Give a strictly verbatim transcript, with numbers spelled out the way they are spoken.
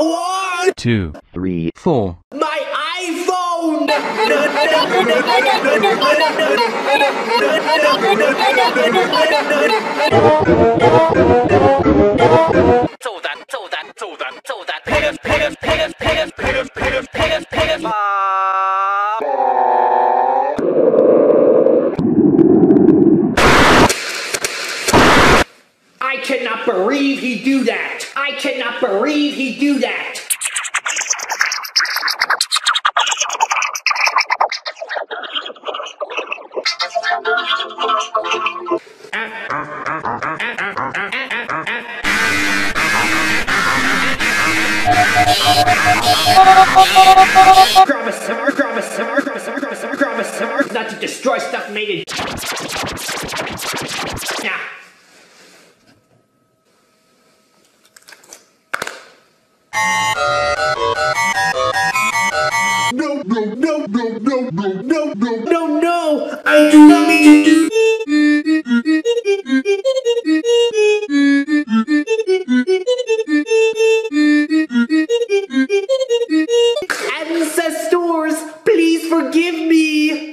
One, two, three, four. my iPhone! I cannot believe he do that! I cannot believe he do that! Not to destroy stuff made in. Yeah. No, no, no, no, no, no, no, no, no, no! I do not mean to do. Ancestors, please forgive me.